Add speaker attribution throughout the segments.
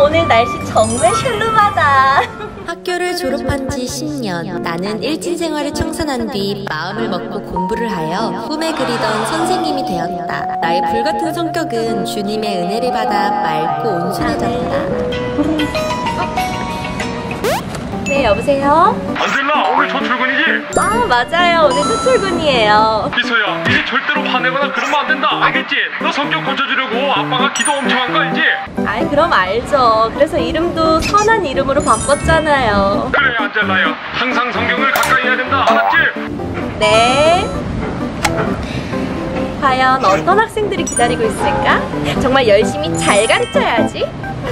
Speaker 1: 오늘 날씨 정말 샬롬하다.
Speaker 2: 학교를 졸업한 지 10년, 나는 일진 생활을 청산한 뒤 마음을 먹고 공부를 하여 꿈에 그리던 선생님이 되었다. 나의 불같은 성격은 주님의 은혜를 받아 맑고 온순해졌다.
Speaker 1: 네, 여보세요?
Speaker 3: 안젤라, 오늘 첫 출근이지?
Speaker 1: 아, 맞아요. 오늘 첫 출근이에요.
Speaker 3: 이서야, 이제 절대로 화내거나 그러면 안 된다. 알겠지? 너 성격 고쳐주려고 아빠가 기도 엄청 한 거 알지?
Speaker 1: 아이, 그럼 알죠. 그래서 이름도 선한 이름으로 바꿨잖아요.
Speaker 3: 그래, 안젤라야. 항상 성경을 가까이 해야 된다. 알았지?
Speaker 1: 네. 과연 어떤 학생들이 기다리고 있을까? 정말 열심히 잘 가르쳐야지.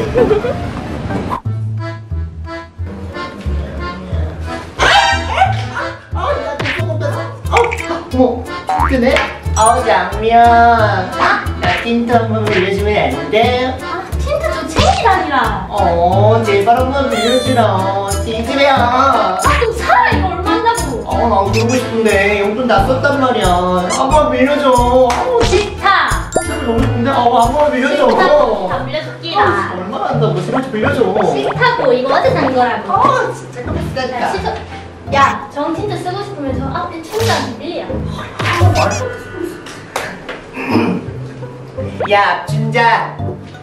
Speaker 4: 어머, 그네? 장면. 나 틴트 한 번 빌려주면 안 돼?
Speaker 5: 틴트 좀 챙기다니라.
Speaker 4: 제발 한 번 빌려주라. 틴트래야.
Speaker 5: 좀 사라. 이거 얼마냐고.
Speaker 4: 나 그러고 싶은데 용돈 다 썼단 말이야. 한 번 빌려줘.
Speaker 5: 싫다.
Speaker 4: 너무 예쁜데? 한 번 빌려줘.
Speaker 5: 다 빌려줄기라.
Speaker 4: 얼마나 한다고? 싫어서 빌려줘.
Speaker 5: 싫다고. 이거 어제 산 거라고.
Speaker 4: 진짜 깜짝이야.
Speaker 5: 진짜. 야, 정 틴트 쓰고 싶으면 저 앞에 총장 빌려.
Speaker 4: 야, 준자.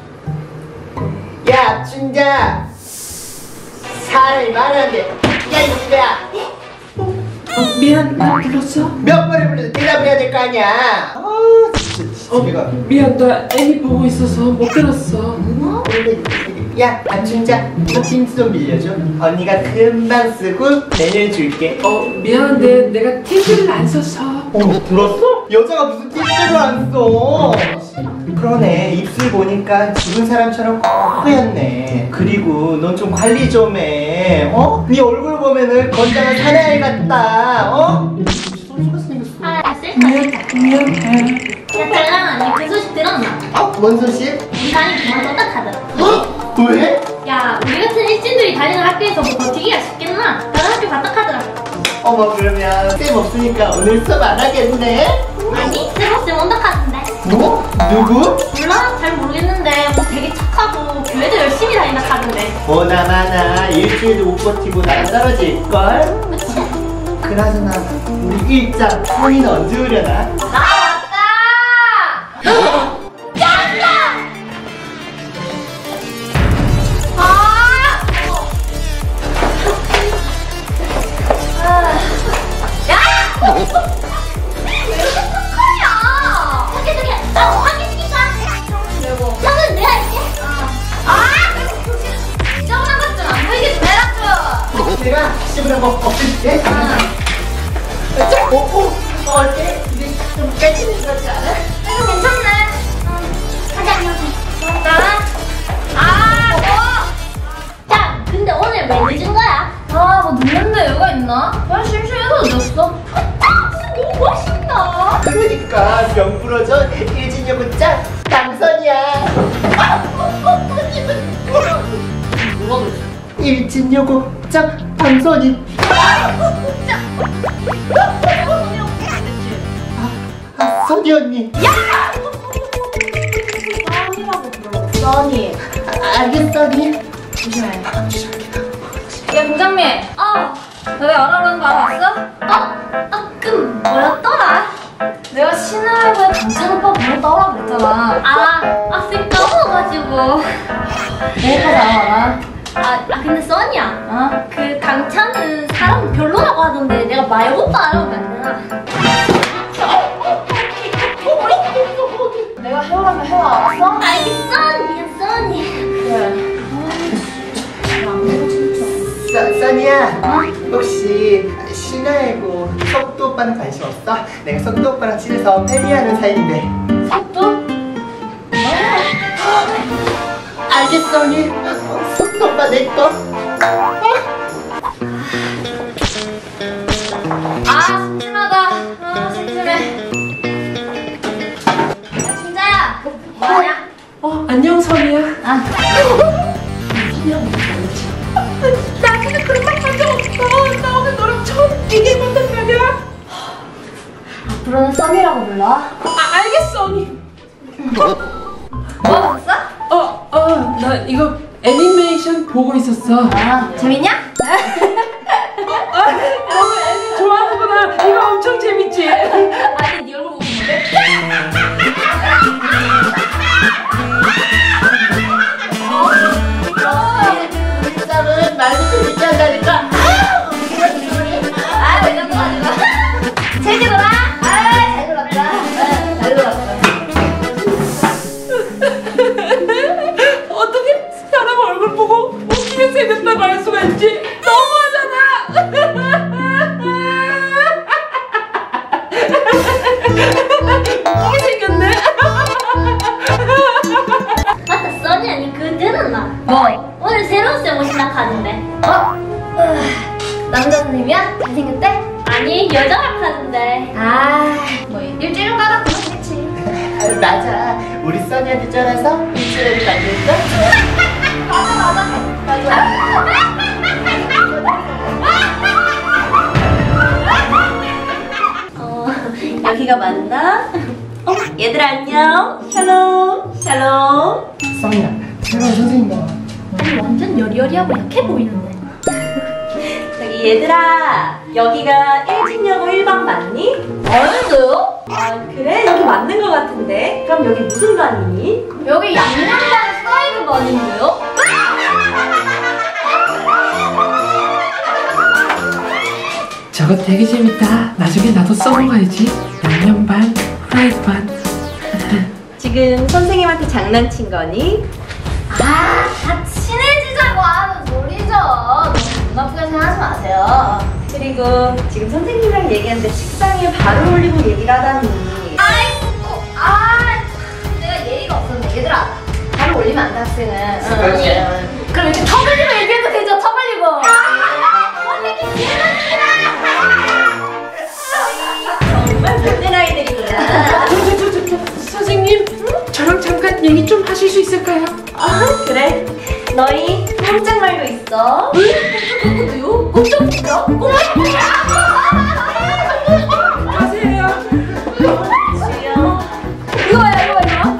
Speaker 4: 야, 준자. 사람이 말하는데. 야, 이거야.
Speaker 6: 미안, 나 불렀어?
Speaker 4: 몇 번을 불러도 대답을 해야 될 거 아니야. 진짜 내가.
Speaker 6: 미안, 나 애니 보고 있어서 못 들었어.
Speaker 4: 야, 준자. 너 틴트 좀 빌려줘. 언니가 금방 쓰고 내년 줄게.
Speaker 6: 미안한데 내가 틴트를 안 써서.
Speaker 4: 들었어? 여자가 무슨 틴트를 안 써? 그러네. 입술 보니까 죽은 사람처럼 허옇네. 그리고 넌 좀 관리 좀 해. 네 얼굴 보면은 건장한 사나이 같다. 소주가 생겼어.
Speaker 6: 미안해.
Speaker 5: 야, 달랑아, 니 그 소식 들었나?
Speaker 4: 뭔 소식?
Speaker 5: 우리 반이 그만 떴다카더라.
Speaker 4: 왜?
Speaker 5: 야, 우리 같은 일진들이 다니는 학교에서 뭐 버티기가 쉽겠나? 다른 학교 갔다 카더라.
Speaker 4: 그러면 쌤 없으니까 오늘 수업 안 하겠네?
Speaker 5: 아니, 쌤없으면 온다 카던데.
Speaker 4: 뭐? 누구?
Speaker 5: 몰라? 잘 모르겠는데 뭐 되게 착하고 교회도 열심히 다닌다 카던데.
Speaker 4: 보나마나 일주일도 못 버티고 나랑 떨어질걸? 그나저나 우리 일장 선이는 언제 오려나?
Speaker 5: 나 왔다! 짠다! 야! 왜 이렇게 착하냐? 저기, 나 확인시킬까? 그리고 형은 내가 할게. 시원한 것 좀 안 보이게 좀 해라 좀.
Speaker 4: 내가 시원한 거 없을게. 어때? 이게 좀 깨지는 것 같지 않아?
Speaker 5: 이거 괜찮네. 가자, 맞다. 자, 근데 오늘 왜 늦은 거야? 뭐 늦는데 여유가 있나? 그냥 심심해서 늦었어. 너무 멋있다.
Speaker 4: 그러니까 명 부러져 일진여고 짱 당선이야. 일진여고 짱 당선이. 선이 언니.
Speaker 5: 써니라고 불러. 써니.
Speaker 4: 알겠어니?
Speaker 5: 조심해. 야, 부장님. 내가 알아보는 거 알아봤어? 뭐였더라? 내가 신화부에 강찬 오빠 불렀다오라고 그랬잖아. 쌤 까먹어가지고. 내일까지 알아봐라. 근데 써니야. 그 강찬은 사람 별로라고 하던데 내가 말고도 알아보면 안 되나? 내가 해오라면 해와, 알았어? 알겠어, 미안, 써니. 그래.
Speaker 4: 써니야, 혹시 신화이고 석도 오빠는 관심 없어? 내가 석도 오빠랑 친해서 패미하는 사이인데.
Speaker 5: 석도?
Speaker 4: 알겠어, 언니. 석도 오빠 내 거.
Speaker 5: 심심하다. 심심해. 야, 진짜야. 뭐하냐?
Speaker 6: 안녕, 선이야.
Speaker 5: 나 근데 그런 말 한 적 없어. 나 오늘 너랑 처음 얘기해본단 말이야. 앞으로는 썸이라고 불러.
Speaker 6: 알겠어, 언니.
Speaker 5: 뭐 봤어?
Speaker 6: 나 이거 애니메이션 보고 있었어.
Speaker 5: 아, 재밌냐?
Speaker 6: 너무 애니 좋아하는구나. 이거 엄청 재밌지?
Speaker 5: 아니, 네 얼굴 보고 있는데?
Speaker 1: 사람은 말도 재밌게 한다니까.
Speaker 5: 아, 왜 자꾸 하는 거야? 재밌게 놀아? 아, 잘 놀았다. 잘 놀았다.
Speaker 6: 어떻게 사람 얼굴 보고 웃기게 생겼다고 할 수가 있지? 너무하잖아. 웃기게 생겼네.
Speaker 5: 맞다, 써니 아니 그거 들었나? 뭐? 오늘 새로운 쌤 오신다 카던데. 남자 선생님이야? 잘생겼대? 아니, 여자가 카던데. 뭐 일주일 가다 그렇겠지.
Speaker 4: 맞아. 우리 써니한테 쫄아서 일주일을 만들까?
Speaker 2: 여기가 맞나? 얘들아 안녕. 샬롬. 샬롬.
Speaker 4: 써니야, 새로운 선생님 나와.
Speaker 5: 아니, 완전 여리여리하고 약해 보이는데.
Speaker 2: 저기 얘들아, 여기가 일진여고 1반 맞니?
Speaker 5: 어른도요?
Speaker 2: 아 그래? 여기 맞는 거 같은데? 그럼 여기 무슨 반이니?
Speaker 5: 여기 양념반 사이드 반인데요?
Speaker 6: 저거 되게 재밌다. 나중에 나도 써먹어야지. 양념반, 프라이드반.
Speaker 2: 지금 선생님한테 장난친 거니?
Speaker 5: 아, 다 친해지자고 하는 소리죠. 너무 문 나쁘게 생각하지 마세요.
Speaker 2: 그리고 지금 선생님이랑 얘기하는데 책상에 발을 올리고 얘기를 하다니.
Speaker 5: 아이고, 내가 예의가 없었네. 얘들아, 바로 올리면 안 돼, 학생은. 그럼 이렇게 터벌리고 얘기해도 되죠, 터벌리고. 선생님,
Speaker 2: 정말 못된 아이들이구나.
Speaker 6: 선생님, 저랑 잠깐 얘기 좀 하실 수 있을까요?
Speaker 2: 아 그래? 너희 꼼짝 말고 있어.
Speaker 5: 누구요? 꼼짝 진짜?
Speaker 6: 가세요.
Speaker 2: 주여.
Speaker 5: 이거 봐요.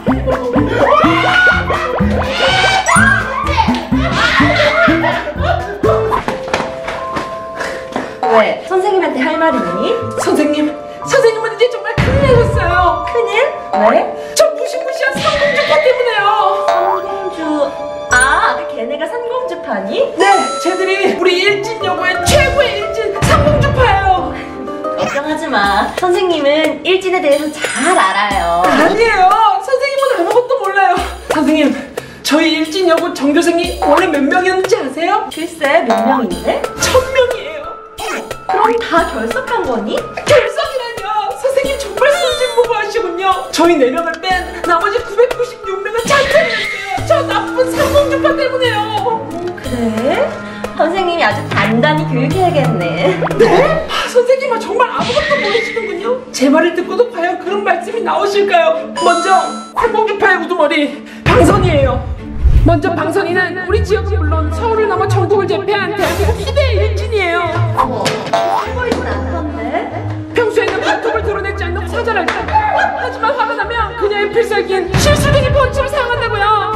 Speaker 2: 왜? 선생님한테 할 말 있니?
Speaker 6: 선생님은 이제 정말 큰일 나셨어요.
Speaker 2: 큰일? 왜?
Speaker 6: 저 무시무시한 삼공주파 때문에요.
Speaker 2: 삼공주. 아, 아까 걔네가 삼공주파니?
Speaker 6: 네, 쟤들이 우리 일진여고의 최고의 일진 삼공주파예요.
Speaker 2: 걱정하지 마. 선생님은 일진에 대해서 잘 알아요.
Speaker 6: 아니에요. 선생님은 아무것도 몰라요. 선생님, 저희 일진여고 전교생이 원래 몇 명이었는지 아세요?
Speaker 2: 글쎄, 몇 명인데?
Speaker 6: 1000명이에요.
Speaker 2: 그럼 다 결석한 거니?
Speaker 6: 결석이라뇨. 선생님 정말 순진무구하시군요. 저희 4명을 뺀 나머지 996명은 자퇴했어요. 저 나쁜 삼공주파 때문에요.
Speaker 2: 그래? 선생님이 아주 단단히 교육해야겠네.
Speaker 6: 네? 선생님은 정말 아무것도 모르시는군요. 제 말을 듣고도 과연 그런 말씀이 나오실까요? 먼저 삼공주파의 우두머리 방선이에요. 먼저 방선이는 우리 지역은 물론 서울을 넘어 전국을 제패한 대한민국 희대의 일진이에요.
Speaker 2: 보이진 않던데?
Speaker 6: 평소에는 발톱을 드러내지 않는 사자랄 때, 하지만 화가 나면 그녀의 필살기인 실수댕이 펀치를 사용한다고요.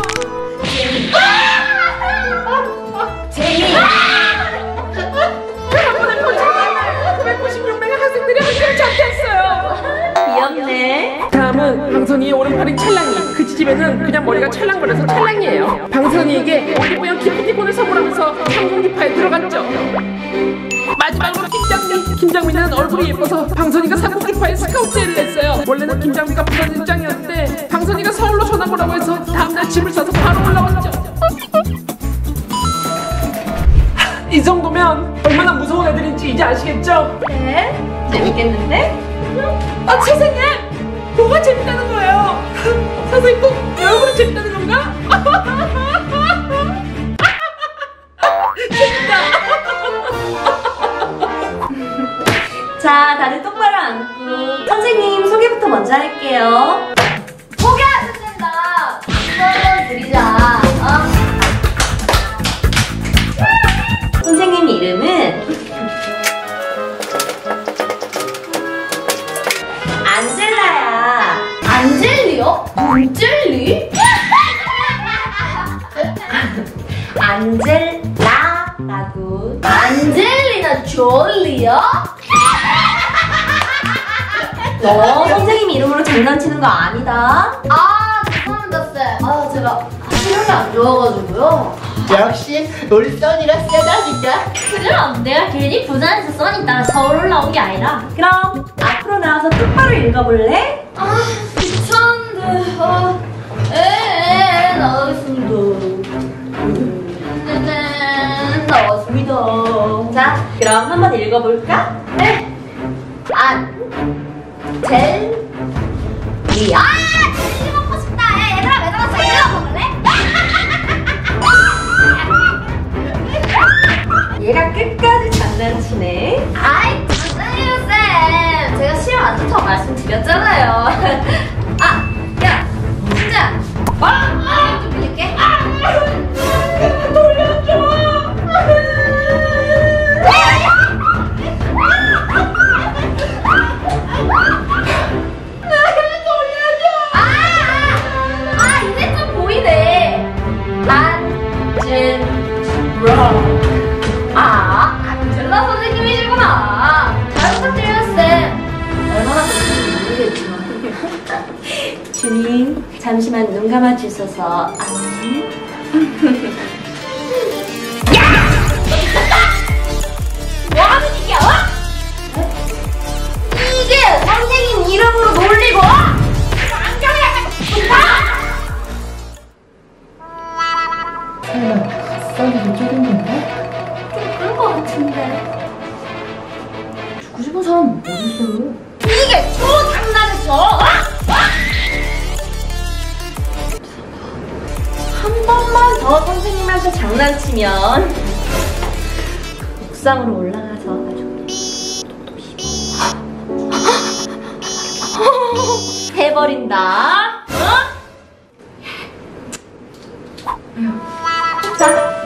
Speaker 5: 제니.
Speaker 6: 그 한 번의 펀치 때문에 996명의 학생들이 학교를 자퇴했어요.
Speaker 2: 귀엽네.
Speaker 6: 다음은 방선이의 오른팔인 찰랑이. 그 집에는 그냥 머리가 찰랑거려서 찰랑이에요. 방선이에게 올리브영 기프티콘을 선물하면서 삼공주파에 들어갔죠. 마지막으로 김장미는 얼굴이 예뻐서 방선이가 삼공주파에 스카우트 제의를 냈어요. 원래는 김장미가 부산 일장이었는데 방선이가 서울로 전학 오라고 해서 다음날 짐을 싸서 바로 올라왔죠. 이 정도면 얼마나 무서운 애들인지 이제 아시겠죠?
Speaker 2: 네? 재밌겠는데?
Speaker 6: 아, 선생님! 뭐가 재밌다는 거예요? 선생님 꼭 내 얼굴이 재밌다는 건가? 재밌다!
Speaker 2: 자, 다들 똑바로 앉고 선생님 소개부터 먼저 할게요.
Speaker 5: 소개하셨습니다. 박수 한번 드리자.
Speaker 2: 선생님 이름은 안젤라야.
Speaker 5: 안젤리요? 안젤리?
Speaker 2: 안젤라라고.
Speaker 5: 안젤리나 졸리요?
Speaker 2: 너 선생님 이름으로 장난치는 거 아니다.
Speaker 5: 아, 죄송합니다, 쌤. 아, 제가 시력이 안 좋아가지고요.
Speaker 4: 역시 우리 써니가 세다니까.
Speaker 5: 그럼 내가 괜히 부산에서 써니 따라 서울 올라온 게 아니라.
Speaker 2: 그럼 앞으로 나와서 똑바로 읽어볼래?
Speaker 5: 아, 귀찮은데. 나가겠습니다. 나왔습니다.
Speaker 2: 자, 그럼 한번 읽어볼까?
Speaker 5: 네. 젤리. 젤리 먹고 싶다. 얘들아, 젤리 먹을래?
Speaker 2: 얘가 끝까지 장난치네.
Speaker 5: 아이, 장난이에요, 쌤. 제가 시험 안 좋다고 말씀드렸잖아요. 야, 진짜. 좀 빌릴게. 돌려줘. 이제 좀 보이네. 안젤라 선생님이시구나. 잘 부탁드려요, 쌤. 얼마나 좋은지 모르겠지만.
Speaker 2: 주님, 잠시만 눈 감아주셔서 안녕.
Speaker 5: 뭐 하는 짓이야, 이게 선생님 이름으로 놀리고! 안경이 약간
Speaker 4: 설마 써니도 쪼겠는데?
Speaker 5: 그런 거 같은데.
Speaker 4: 죽고 싶은 사람 어딨어?
Speaker 5: 이게 또 장난했어?
Speaker 2: 한 번만 더 선생님한테 장난치면 옥상으로 올라가서 아주 해버린다. 자,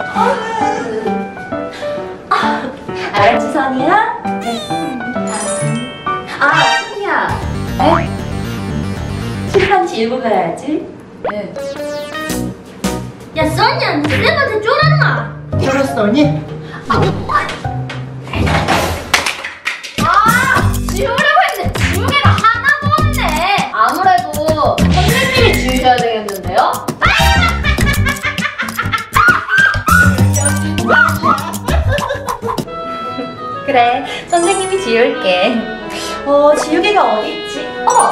Speaker 2: 알았지, 선이야? 네. 선이야. 네? 칠판지 읽고 가야지.
Speaker 5: 네. 야, 써니야, 니 쌤한테 쫄았나?
Speaker 4: 쫄았어니?
Speaker 5: 지우려고 했는데 지우개가 하나도 없네. 아무래도 선생님이 지우셔야 되겠는데요?
Speaker 2: 그래, 선생님이 지울게. 지우개가 어딨지?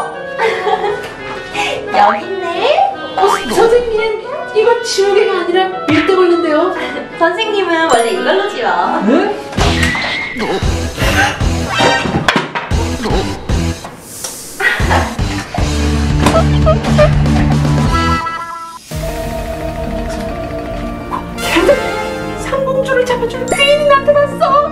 Speaker 2: 여기 있네.
Speaker 6: 선생님, 이건 지우개가 아니라 밀대걸인데요.
Speaker 2: 선생님은 원래 이걸로 지워.
Speaker 6: 네? 삼공주를 잡아줄 귀인이 나타났어.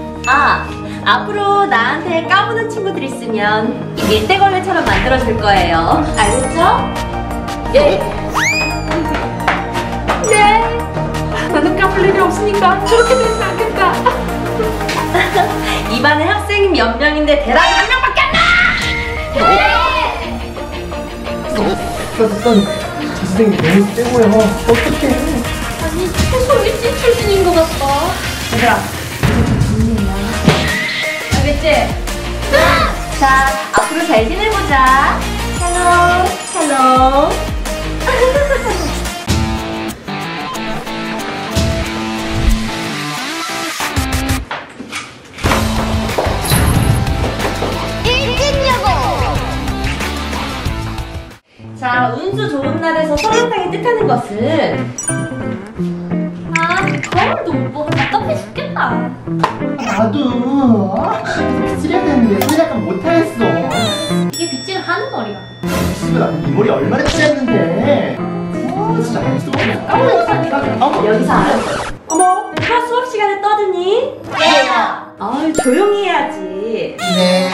Speaker 2: 앞으로 나한테 까부는 친구들 있으면 이 밀대걸레처럼 만들어줄 거예요. 알겠죠?
Speaker 5: 예.
Speaker 6: 네. 나는 까불 일이 없으니까 저렇게 되면 안 된다.
Speaker 2: 이 반에 학생이 몇 명인데 대답이 한 명밖에 안 나!
Speaker 4: 써니, 저 선생님 너무 세고요. 어떡해.
Speaker 5: 아니, 소리씨 출신인 것 같다.
Speaker 2: 얘들아,
Speaker 5: 알겠지?
Speaker 2: 자, 앞으로 잘 지내보자. 헬로, 헬로. 자, 운수 좋은 날에서 설렁탕이 뜻하는 것은
Speaker 5: 거울도 못 보고 답답해 죽겠다.
Speaker 4: 나도 빗질해야 되는데 손이 약간 못하겠어.
Speaker 5: 이게 빗질 하는 머리야.
Speaker 4: 씨발, 나이 머리 얼마나 처리했는데. 진짜 안 쓰고 그냥 까먹었어.
Speaker 2: 여기서 알았어. 어머, 누가 수업 시간에 떠드니?
Speaker 5: 얘야.
Speaker 2: 조용히 해야지.
Speaker 4: 네.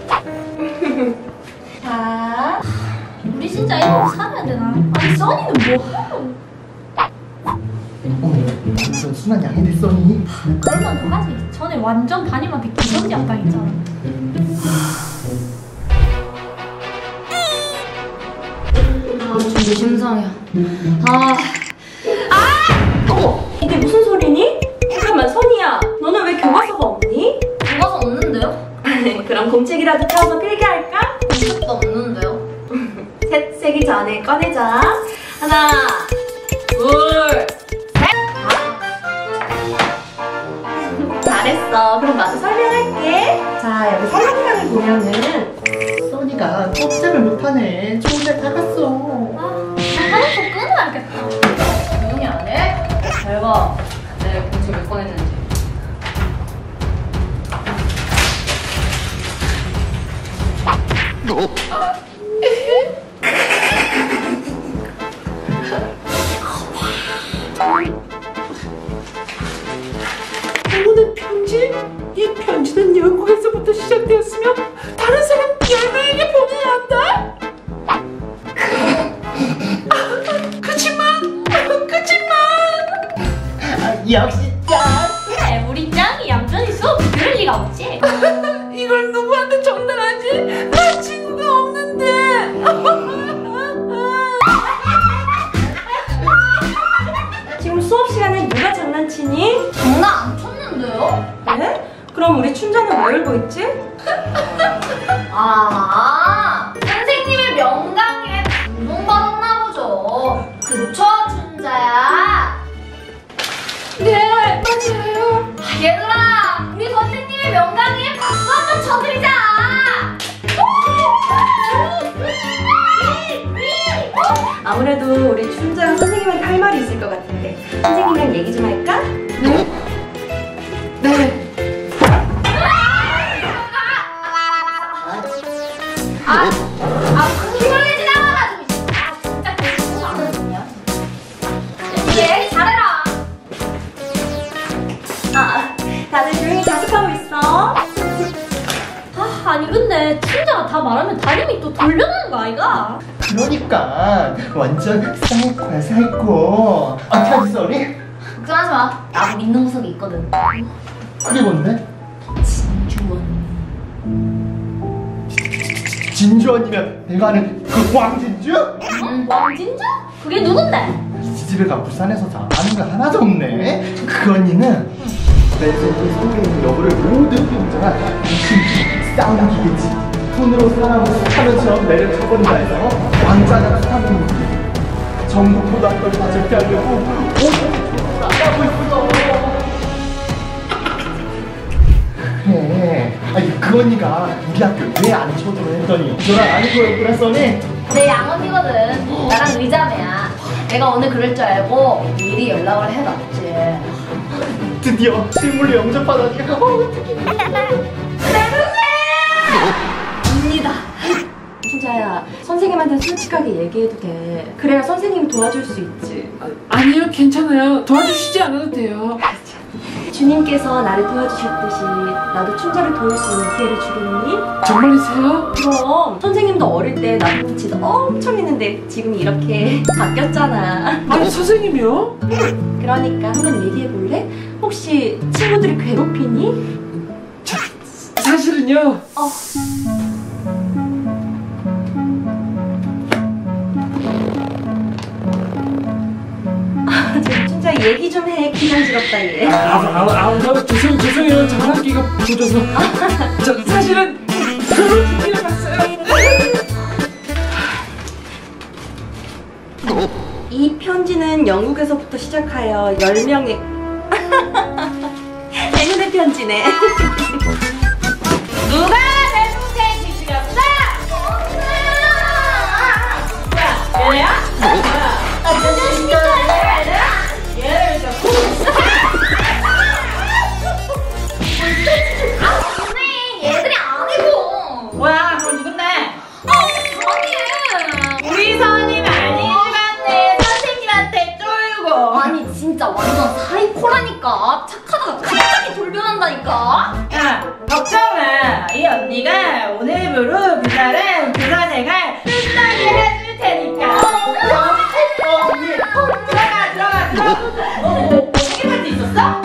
Speaker 2: 자,
Speaker 5: 우리 진짜 이거 살아야 되나? 아니, 써니는 뭐
Speaker 4: 어머, 완전 순한 양인데 써니.
Speaker 5: 그럴만 하지. 전에 완전 반이만 기선지 앞당했잖아. 준비 심상이야.
Speaker 2: 이게
Speaker 1: 공책이라도 펴서 필기 할까?
Speaker 5: 공책도 없는데요?
Speaker 1: 셋 세기 전에 꺼내자. 하나, 둘, 셋. 잘했어. 그럼 나도 설명할게. 자, 여기 설명란을 보면은
Speaker 4: 써니가 꼼짝을 못하네. 좋은데 다 갔어.
Speaker 5: 하나도 끊어야겠다. 조용히 안 해? 잘 봐. 내 공책 몇 번 했는지.
Speaker 6: 오늘 편지? 이 편지는 영국에서부터 시작되었으며 다른 사람 10명에게 보내야 한다? 그치만
Speaker 4: 역시 짱.
Speaker 5: 우리 짱이 얌전히 수업 들을 리가 없지.
Speaker 6: 이걸 누구한테 전달하지? 나 친구가 없는데.
Speaker 1: 지금 수업 시간에 누가 장난치니?
Speaker 5: 장난 안 쳤는데요?
Speaker 1: 네? 그럼 우리 춘자는 왜 울고 있지?
Speaker 5: 선생님의 명강에 감동받았나 보죠. 그쵸, 춘자야?
Speaker 6: 네, 맞아요.
Speaker 5: 얘들아, 우리 선생님의 명강에 박수 한번 쳐드리자.
Speaker 1: 아무래도 우리 춘자가 선생님한테 할 말이 있을 것 같은데 선생님이랑 얘기 좀 할까?
Speaker 6: 네.
Speaker 5: 방송을 지나가가지고 진짜 개수가 안 하거든요. 얘 잘해라.
Speaker 1: 다들 조용히 자습하고 있어.
Speaker 5: 아니 근데 춘자가 다 말하면 다림이 또 돌려가는 거 아이가?
Speaker 4: 그러니까 완전 사이코야 사이코. 편지 써니?
Speaker 5: 걱정하지 마. 나도 믿는 구석이 있거든.
Speaker 4: 그게 뭔데?
Speaker 5: 진주원.
Speaker 4: 진주 언니면 내가 아는 그 왕진주?
Speaker 5: 왕진주? 그게 누군데?
Speaker 4: 지집애가 부산에서 다 아는 거 하나도 없네. 그 언니는 랜선이 속에 있는 여부를 모든 병자가 싸우는 기계지. 손으로 사람을 스타면처럼 매를 쳐버린다 해서 왕자가 스타는 전국 고등학교를 다 제패하려고 오늘 나가고 있어. 그래. 아니 그 언니가 우리 학교 왜 안 쳐주려 했더니 너랑 아는 거였구나 써니?
Speaker 5: 내 양언니거든. 나랑 의자매야. 내가 오늘 그럴 줄 알고 미리 연락을 해놨지.
Speaker 4: 드디어 실물로 영접하다니.
Speaker 1: 입니다. 춘자야, 선생님한테 솔직하게 얘기해도 돼. 그래야 선생님이 도와줄 수 있지.
Speaker 6: 아니요, 괜찮아요. 도와주시지 않아도 돼요.
Speaker 1: 주님께서 나를 도와주셨듯이 나도 춘자를 도울 수 있는 기회를 주겠니?
Speaker 6: 정말이세요?
Speaker 1: 그럼 선생님도 어릴 때 나도 지도 엄청 했는데 지금 이렇게 바뀌었잖아.
Speaker 6: 아니, 선생님이요?
Speaker 1: 그러니까 한번 얘기해 볼래? 혹시 친구들이 괴롭히니?
Speaker 6: 사실은요.
Speaker 1: 춘자 얘기 좀 해. 기상스럽다 얘.
Speaker 6: 죄송해요. 장난기가 부족해서. 저 사실은 결혼 준비를 봤어요.
Speaker 1: 이 편지는 영국에서부터 시작하여 10명의 행운의 편지네.
Speaker 5: 누가 내 동생 뒤죽였어? 얘야? 얘들이 아니고.
Speaker 7: 뭐야, 그럼 누군데?
Speaker 5: 아니.
Speaker 7: 우리 선이 많이 죽었네. 선생님한테 쫄고.
Speaker 5: 아니 진짜 완전 사이코라니까. 착하다가 갑자기 돌변한다니까.
Speaker 7: 야, 걱정 마. 이 언니가 오늘부로 그날은 교사 생활 끝나게 해줄 테니까. 들어가. 어떻게 할수 있었어?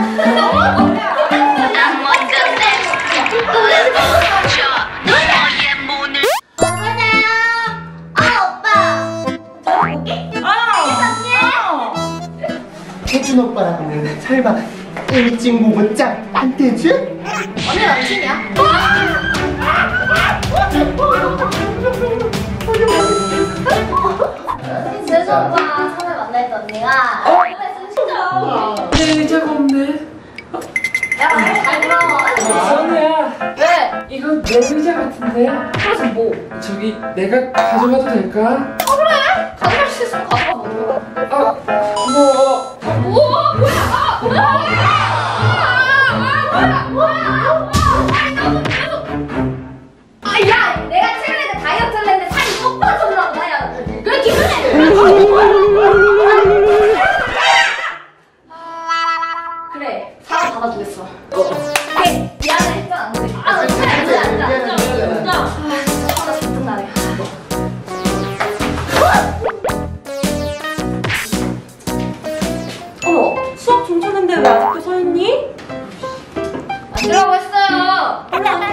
Speaker 4: 태준 오빠랑 설마 일찍 모고 짱 한태준?
Speaker 5: 언니 남친이야? 재수 오빠 처음에 만났던 언니가 진짜
Speaker 6: 내 의자가 없네.
Speaker 5: 잘 들어.
Speaker 6: 선우야,
Speaker 5: 왜?
Speaker 6: 이건 내 의자 같은데?
Speaker 5: 그래서 뭐?
Speaker 6: 저기 내가 가져가도 될까?
Speaker 5: 그래? 가져갈 수 있으면 가져가 뭐.
Speaker 6: 고마워.
Speaker 5: 우와 뭐야? 야, 내가 최근에 다이어트를 했는데 살이 쏙 빠졌나 보다. 야, 그래 기분해. 그래, 사과 받아주겠어. 그래, 미안해 했잖아. 앉아. 나 진짜 나네.
Speaker 1: 어머, 수업 종쳤는데 왜 아직도 서 있니?
Speaker 5: 앉으라고 했어요.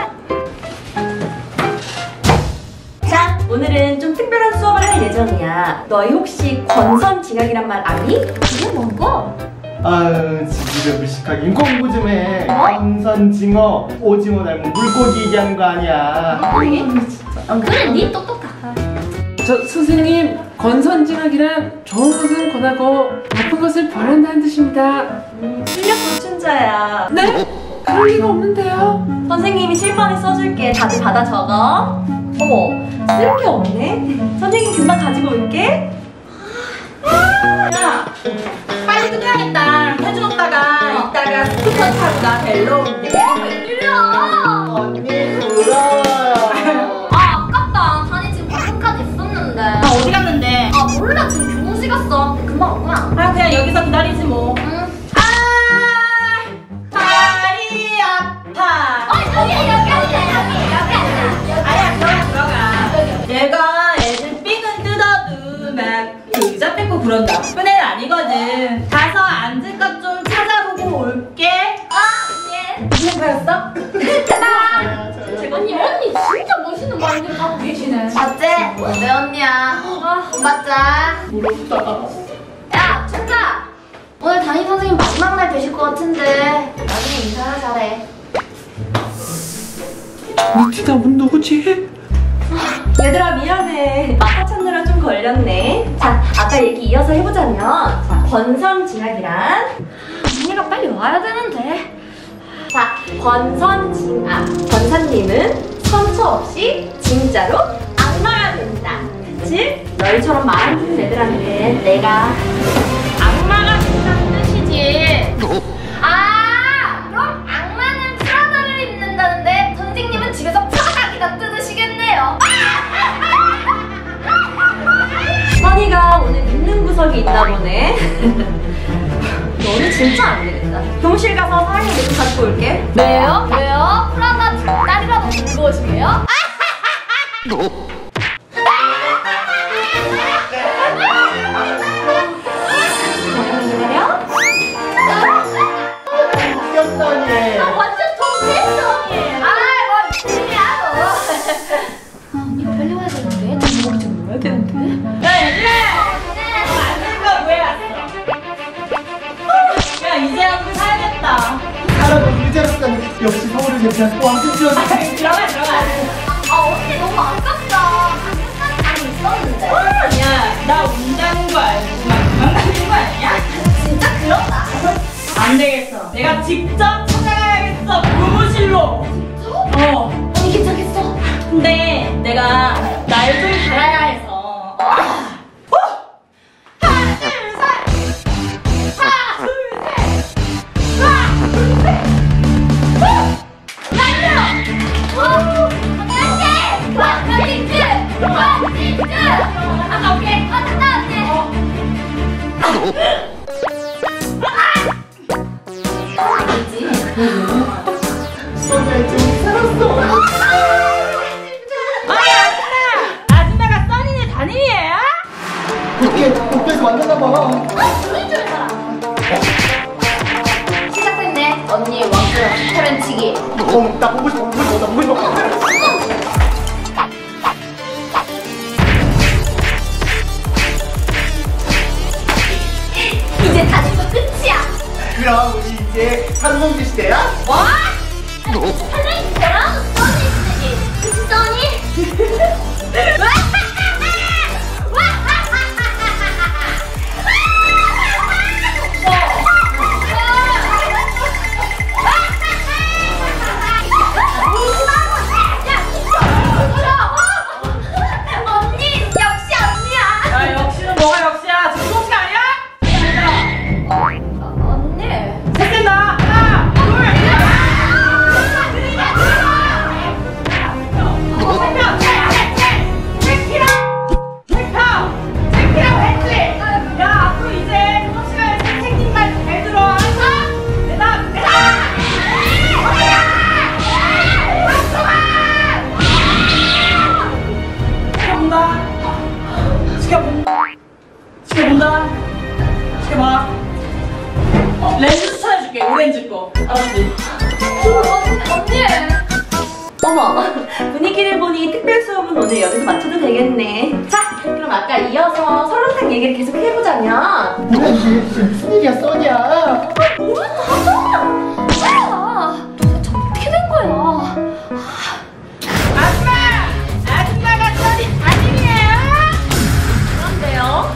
Speaker 1: 자, 오늘은 좀 특별한 수업을 할 예정이야. 너희 혹시 권선징악이란 말 아니?
Speaker 5: 이게 뭔가?
Speaker 4: 아유 지지를 무식하긴 공부 좀 해. 권선징어 오징어 닮은 물고기 얘기하는 거 아니야.
Speaker 5: 그래, 니 똑똑하다.
Speaker 6: 저 선생님, 권선징악이란 좋은 것은 권하고 나쁜 것을 벌한다는 뜻입니다.
Speaker 1: 실력 보춘자야.
Speaker 6: 네? 그럴 리가 없는데요.
Speaker 1: 선생님이 칠판에 써줄게. 다들 받아 적어. 어머, 쓸 게 없네? 선생님 금방 가지고 올게.
Speaker 7: 야, 빨리 끝내야겠다. 해주었다가 이따가 스쿠터 타고 나 벨로 온대.
Speaker 4: 언니 돌아와요.
Speaker 5: 아, 아깝다. 단이 지금 방금까지 있었는데.
Speaker 7: 나 어디 갔는데?
Speaker 5: 아, 몰라. 지금 교무실 갔어. 금방 올 거야.
Speaker 7: 아, 그냥 여기서 기다리지 뭐.
Speaker 5: 응.
Speaker 7: 다리 아파.
Speaker 5: 여기 앉아.
Speaker 7: 아야, 들어가. 얘가 애들 삥은 뜯어도 막 의자 뺏고 그런다. 그런 애는 아니거든. 가서 앉을 것 좀 찾아보고 올게.
Speaker 5: 예.
Speaker 7: 무슨 거였어?
Speaker 5: 언니 진짜 멋있는 마인드를 갖고 계시네. 맞지? 내 언니야. 맞자.
Speaker 4: 부럽다.
Speaker 5: 야, 춘자. 오늘 담임 선생님 마지막 날 되실 것 같은데 나중에 인사나 잘해.
Speaker 6: 니티다, 누구지?
Speaker 1: 얘들아 미안해. 아까 찾느라 좀 걸렸네. 자, 아까 얘기 이어서 해보자면, 자, 권선징악이란
Speaker 5: 언니가 빨리 와야 되는데.
Speaker 1: 자, 권선징악. 권사님은 선처 없이 진짜로 악마가 된다. 그치? 너희처럼 마음 큰 애들한테 내가
Speaker 5: 악마가 된다는 뜻이지. 아, 그럼 악마는 프라다를 입는다는데 선생님은 집에서 프라다기다 뜯으시겠네요.
Speaker 1: 선이가 오늘 믿는 구석이 있나 보네. 너는 진짜 안 되겠다. 교무실 가서 사랑의 내용 가지고 올게.
Speaker 5: 왜요? 왜요? 프라다 닭다리라도 들고 오시게요?
Speaker 1: 기다려.
Speaker 4: 웃겼다니.
Speaker 5: 완전 동생성이에요. 뭐 이틀이야 너. 언니 빨리 와야 되는데. 장모기 좀 넣어야 되는데.
Speaker 7: 야, 얘들아! 앉을 거 뭐야? 야, 이제 한번 사야겠다.
Speaker 4: 사람은 의자로 쓰다니 역시 서울을 대표한 왕중지원.
Speaker 7: 들어가.
Speaker 5: 언니 너무 아깝다. 비슷한 장이 있었는데.
Speaker 7: 야, 나 운다는 거 알고 막 도망다니는 거 아니야?
Speaker 5: 진짜 그렇다.
Speaker 7: 안 되겠어. 내가 직접 찾아가야겠어. 교무실로.
Speaker 5: 언니 괜찮겠어?
Speaker 7: 근데 내가 날 좀 갈아야 해서. 하나, 둘, 셋. 하나, 둘, 셋. 하나, 둘, 셋.
Speaker 5: 달려! 안돼! 와카리즈! 와카리즈!
Speaker 7: 아까 오케이.
Speaker 5: 됐다
Speaker 7: 아줌마가 써니네 담임이에요?
Speaker 4: 국회에서 만나나봐.
Speaker 5: 시작됐네. 언니 왕처럼 타면치기.
Speaker 4: 나 보고 싶어. 나 보고 싶어.
Speaker 5: 이제 다시도 끝이야.
Speaker 4: 그럼 우리 이제 삼성지 시대야?
Speaker 5: 와? 할머니 저랑 써니 쓰기. 그치 써니?
Speaker 7: 자, 해봐. 렌즈 추천해줄게. 오렌지 거. 알았지?
Speaker 5: 언니.
Speaker 1: 어머, 분위기를 보니 특별 수업은 오늘 여기서 맞춰도 되겠네. 자, 그럼 아까 이어서 설렁탕 얘기를 계속 해보자면.
Speaker 4: 무슨 일이야, 써니야?
Speaker 5: 뭐야? 도대체 어떻게 된 거야?
Speaker 7: 아줌마가 써니 아니에요?
Speaker 1: 그런데요?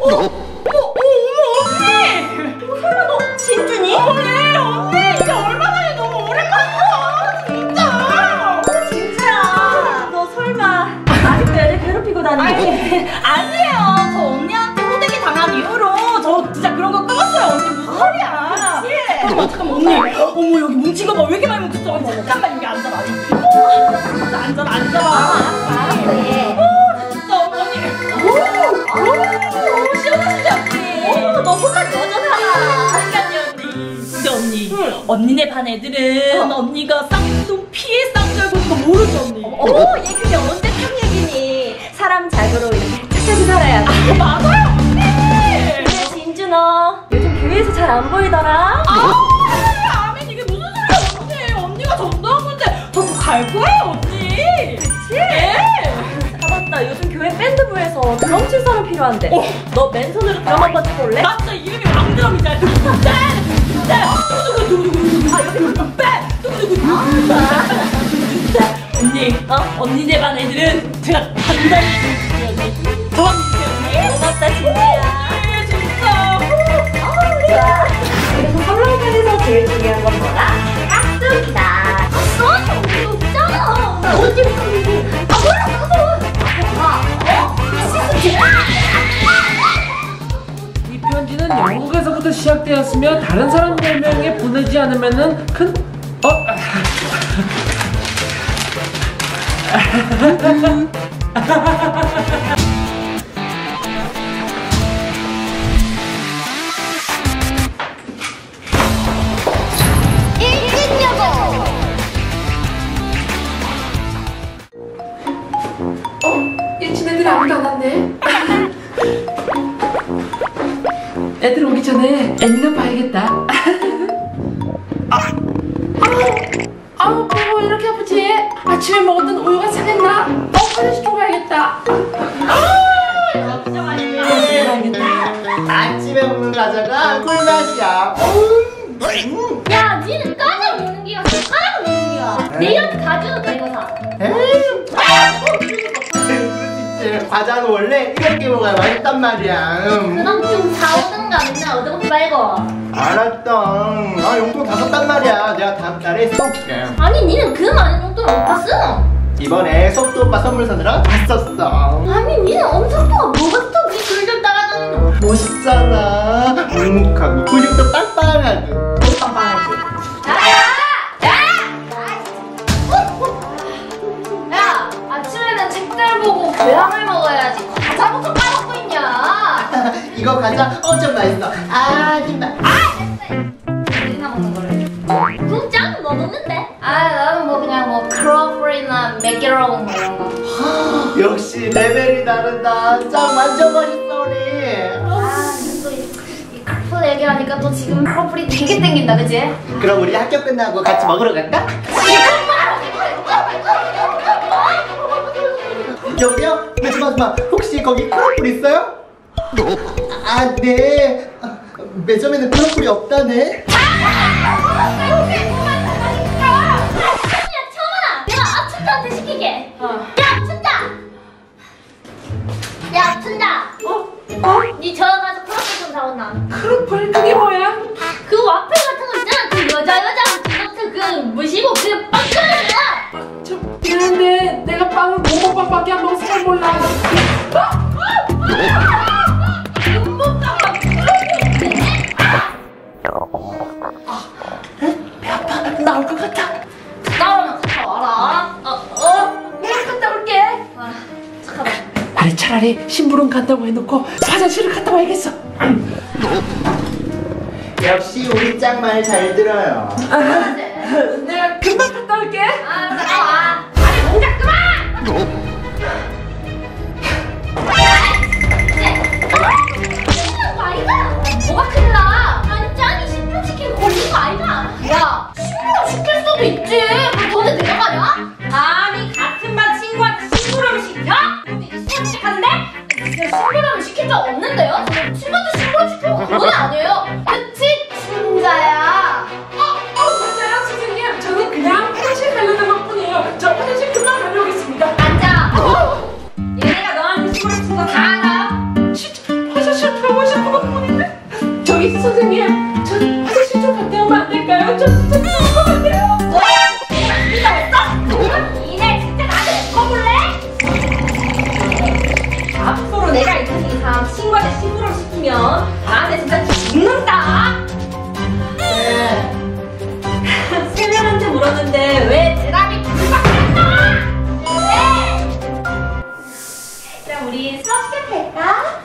Speaker 7: 언니!
Speaker 1: 설마 너 진주니?
Speaker 7: 그래, 언니! 이게 얼마 만에 너무 오랜만이야! 진짜!
Speaker 1: 진주야, 너 설마 아직도 애들 괴롭히고 다니니?
Speaker 7: 아니에요. 저 언니한테 호되게 당한 이후로 저 진짜 그런 거 끊었어요. 언니 무슨 소리야? 잠깐만 언니. 어머 여기 뭉친 거 봐. 왜 이렇게 많이 뭉쳤어? 언니 잠깐만 여기 앉아봐. 진짜 앉아봐. 진짜 언니. 너무 시원하시지 언니.
Speaker 1: 너 손맛 여전하다.
Speaker 7: 근데 언니네 반 애들은 언니가 쌍둥 피해 쌍둥이 보는 거 모르지 언니.
Speaker 1: 어머, 얘 그게 언제 참 얘기니? 사람 잘보러 이렇게 착하게 살아야 돼.
Speaker 7: 맞아요 언니.
Speaker 1: 근데 진주 너 요즘 교회에서 잘 안 보이더라?
Speaker 7: 아멘 이게 무슨 소리야 언니. 언니가 전도한 건데 저도 갈 거예요 언니.
Speaker 1: 그치?
Speaker 7: 네.
Speaker 1: 아 맞다, 요즘 교회 밴드부에서 드럼 칠 사람 필요한데. 너 맨손으로 드럼 한번 쳐볼래?
Speaker 7: 맞다 이름이 왕드럼이잖아. 언니, 언니네 반 애들은 제가 단단히 언니. 도와주세요 언니.
Speaker 1: 고맙다 진주야.
Speaker 7: 진짜.
Speaker 1: 좋아. 그래서 설렁탕에서 제일 중요한 건 뭐다? 깍두기다.
Speaker 5: 써니 언니 없잖아. 어디 있니?
Speaker 6: 이 편지는 영국에서부터 시작되었으며 다른 사람 10명에 보내지 않으면은 큰 일진 애들이 아무도 안 왔네. 애들 오기 전에 애니나 봐야겠다. 아우 뭐 이렇게 아프지? 아침에 먹었던 우유가 상했나? 화장실 좀 가야겠다.
Speaker 7: 진짜 맛있다.
Speaker 4: 아침에 먹는 과자가 꿀맛이야.
Speaker 5: 야, 니는 까자 먹는 기야, 숟가락 먹는 기야. 내일한테 가져줬다 이거 사.
Speaker 4: 그렇지. 과자는 원래 이렇게 먹어야 맛있단 말이야.
Speaker 5: 그럼 좀 사오든가 맨날 얻어먹지 말고.
Speaker 4: 알았다. 아, 용돈 다 썼단 말이야. 내가 다음 달에 쏠게.
Speaker 5: 아니, 니는 그 많은 용돈을 어디다 쓰노?
Speaker 4: 이번에 속도 오빠 선물 사느라 다 썼어.
Speaker 5: 아니, 니는 엄청도가 뭐가 또니 글좀 따가잖아.
Speaker 4: 멋있잖아. 묵묵하고 근육도 빵빵하고.
Speaker 1: 빵빵하지.
Speaker 5: 야, 아침에는 책들 보고 교양을 먹어야지. 과자부터 까먹고 있냐?
Speaker 4: 이거 과자 엄청 맛있어. 아줌마.
Speaker 5: 우리나 먹는 거를. 그럼 짱은 뭐 먹는데? 아, 나는 뭐 그냥 뭐 크로플이나 맥기롱 뭐 이런 거.
Speaker 4: 역시 레벨이 다르다. 짱 완전 멋있어 우리.
Speaker 5: 아, 또 이 크로플 얘기하니까 또 지금 크로플이 되게 땡긴다, 그치?
Speaker 4: 그럼 우리 학교 끝나고 같이 먹으러 갈까? 여기요? 매점아줌마 혹시 거기 크로플 있어요? 아 네. 매점에는 크로플이 없다네.
Speaker 5: 야, 청아! 내가 아춘자한테 시키게! 야, 춘자! 야, 춘자! 니 저 가서 크로플 좀 사온나?
Speaker 6: 크로플 그게 뭐야?
Speaker 5: 그 와플 같은 거 있잖아! 그 여자 디저트 그 무시고 그 빵
Speaker 6: 저 미안한데 내가 빵을 모모빵밖에 안 먹어서 잘 몰라.
Speaker 4: 나올 것 같아.
Speaker 5: 따라오면 갔다 와라.
Speaker 6: 내가 갔다 올게.
Speaker 5: 아, 착하다.
Speaker 6: 아니 차라리 심부름 간다고 해놓고 화장실을 갔다 와야겠어.
Speaker 4: 역시 우리 짱 말 잘 들어요.
Speaker 6: 내가 금방 갔다 올게.
Speaker 5: 아, 갔다 와. 아니, 동작 그만! 뭔데요? 친구한테 신고를 시키고 그건 아니에요. 그치? 친자야.
Speaker 6: 맞아요, 선생님. 저는 그냥 화장실 가려는 것뿐이에요. 저 화장실 금방 다녀오겠습니다.
Speaker 5: 앉아.
Speaker 1: 얘네가 너한테 신고를 친 거 다 알아.
Speaker 6: 진짜 화장실 가고 싶은 것뿐인데. 저기 선생님, 저 화장실 좀 갔다 오면 안 될까요? 저 진짜 무서운 것 같아요.
Speaker 5: 이날 진짜 나한테 꺼볼래?
Speaker 1: 앞으로 내가 이런 이상 친구한테 신고를 시키면 나한테 진짜 죽는다. 네. 세 명한테 물었는데 왜 대답이 둘밖에 안 나와? 왜? 그럼 우리 수업 시작할까?